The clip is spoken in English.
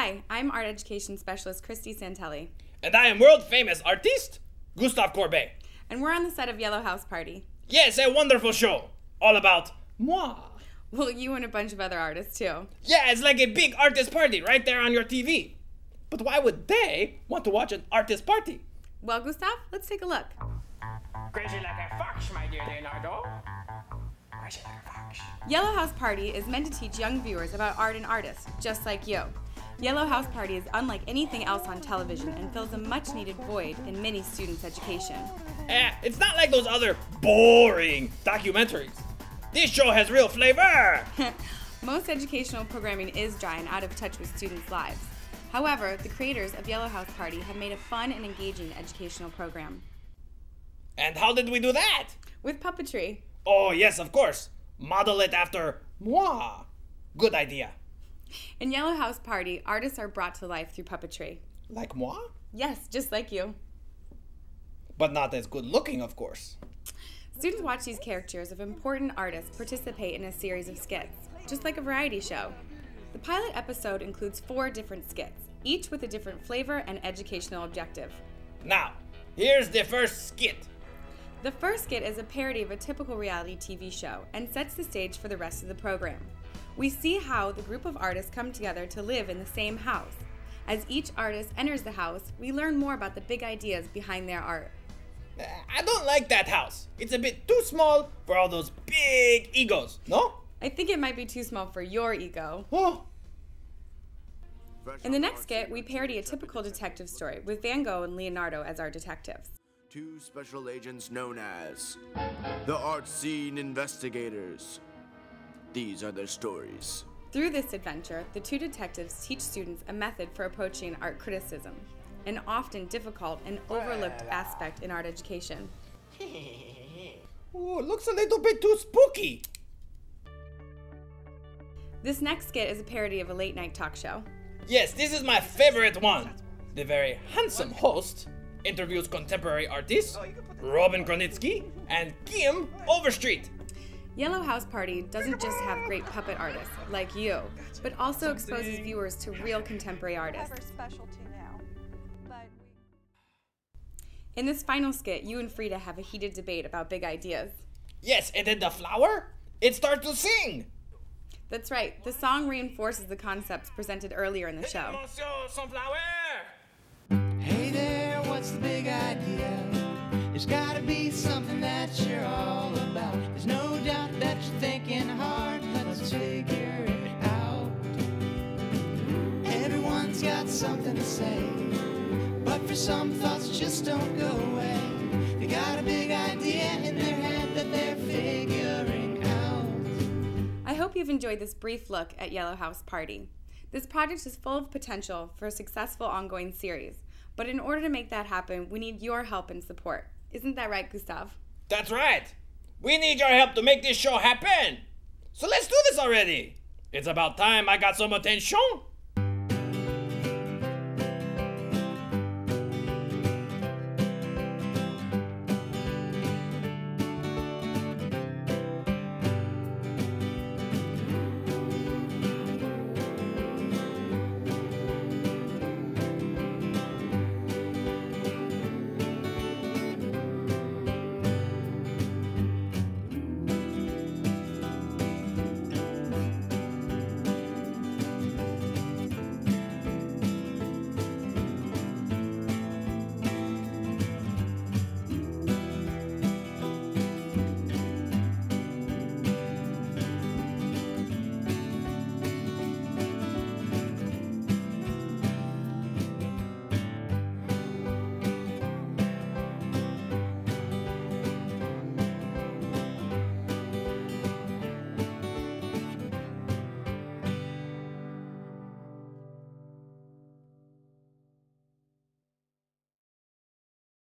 Hi, I'm art education specialist Christy Santelli. And I am world-famous artiste, Gustave Courbet. And we're on the set of Yellow House Party. Yes, a wonderful show. All about moi. Well, you and a bunch of other artists, too. Yeah, it's like a big artist party right there on your TV. But why would they want to watch an artist party? Well, Gustave, let's take a look. Crazy like a fox, my dear Leonardo. Crazy like a fox. Yellow House Party is meant to teach young viewers about art and artists, just like you. Yellow House Party is unlike anything else on television and fills a much-needed void in many students' education. It's not like those other boring documentaries. This show has real flavor! Most educational programming is dry and out of touch with students' lives. However, the creators of Yellow House Party have made a fun and engaging educational program. And how did we do that? With puppetry. Oh, yes, of course. Model it after moi. Good idea. In Yellow House Party, artists are brought to life through puppetry. Like moi? Yes, just like you. But not as good looking, of course. Students watch these characters of important artists participate in a series of skits, just like a variety show. The pilot episode includes 4 different skits, each with a different flavor and educational objective. Now, here's the first skit. The first skit is a parody of a typical reality TV show and sets the stage for the rest of the program. We see how the group of artists come together to live in the same house. As each artist enters the house, we learn more about the big ideas behind their art. I don't like that house. It's a bit too small for all those big egos, no? I think it might be too small for your ego. Oh. In the next skit, we parody a typical detective story with Van Gogh and Leonardo as our detectives. 2 special agents known as the Art Scene Investigators. These are their stories. Through this adventure, the 2 detectives teach students a method for approaching art criticism, an often difficult and overlooked aspect in art education. Oh, looks a little bit too spooky. This next skit is a parody of a late-night talk show. Yes, this is my favorite one. The very handsome host interviews contemporary artists Robin Kronitsky and Kim Overstreet. Yellow House Party doesn't just have great puppet artists, like you, but also exposes viewers to real contemporary artists. In this final skit, you and Frida have a heated debate about big ideas. Yes, and then the flower, it starts to sing. That's right, the song reinforces the concepts presented earlier in the show. Hey there, what's the big idea? There's gotta be something that you're all about. There's no doubt that you're thinking hard. Let's figure it out. Everyone's got something to say, but for some thoughts just don't go away. They got a big idea in their head that they're figuring out. I hope you've enjoyed this brief look at Yellow House Party. This project is full of potential for a successful ongoing series, but in order to make that happen, we need your help and support. Isn't that right, Gustave? That's right. We need your help to make this show happen. So let's do this already. It's about time I got some attention.